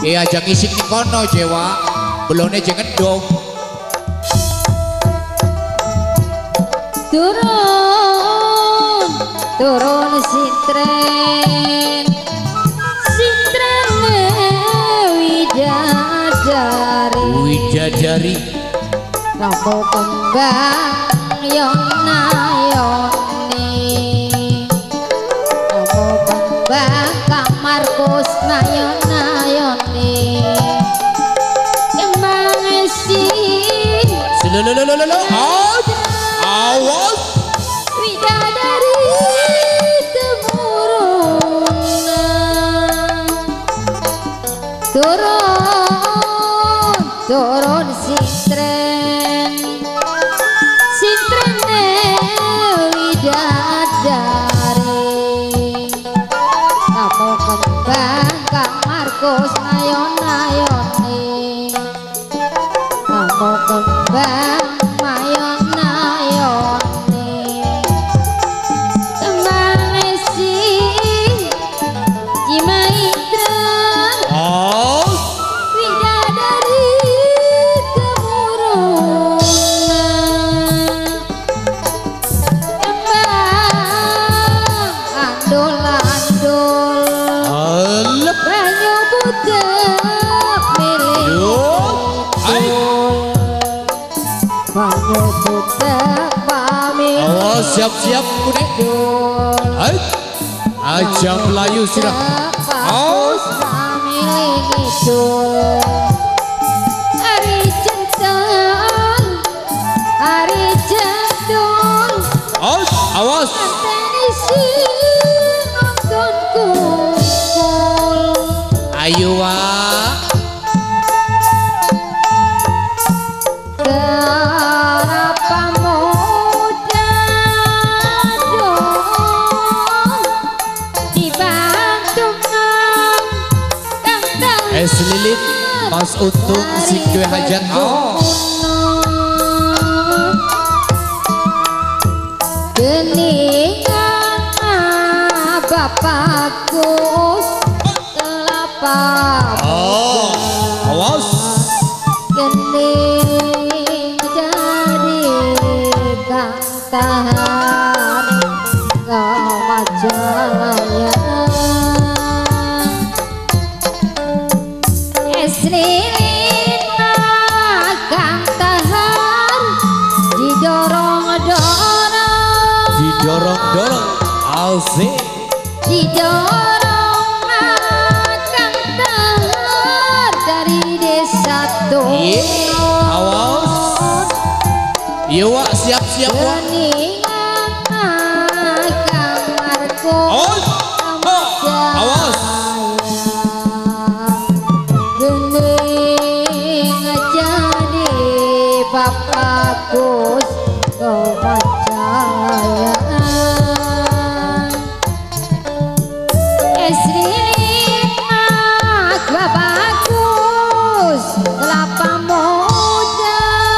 Iya aja ngisik di kono Jewa. Belone jangan dong. Turun, turun sintren, sintren widadari. Widadari. Kamu kembang yona yoni, kamu kembang kamar kusna yona yoni. Kembang esin. Selololololo. Awas. Widadari temurunan. Turun, turun sintren, sintren widadari. Kamu kembang kamar kusna yona yoni, kamu kembang mayona yoni. Kembang esin jimaitra widadari temurunan. Kembang andol-andol banyu budak milik banyu budak pamit. Awas siap-siap kuning. Hai. Aja melayu sirah. Awas milik idul. Hari centang, hari jadul. Awas. Anteni sing nonton kumpul. Ayo wak. Kenapa muda dong dibantu nang kandang Es lilin Mas Untung sing duwe hajat. Geningan bapakku kelapa Awas. gening jadi kang tahar kau Majaya. Es lilin kang tahar didorong-dorong, Didorong-dorong. Asik. didorong kang tahar dari desa Tono. Awas. Iya wak siap-siap wak. Geningan kamarku Awas. Awas. gening jadi bapakku kau Majaya. Es lilin bapakku kelapa muda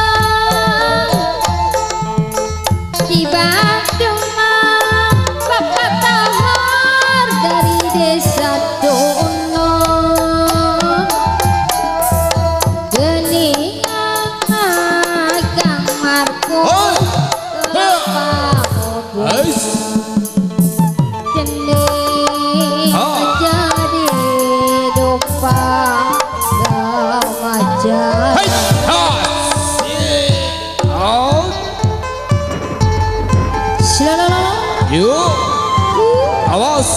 dibantu bapak tahar dari desa Dono. Geningan kamarku kelapa muda. Ais. Gening jadi dupa Majaya. Hai. Out. Shalala. Yuk. Awas.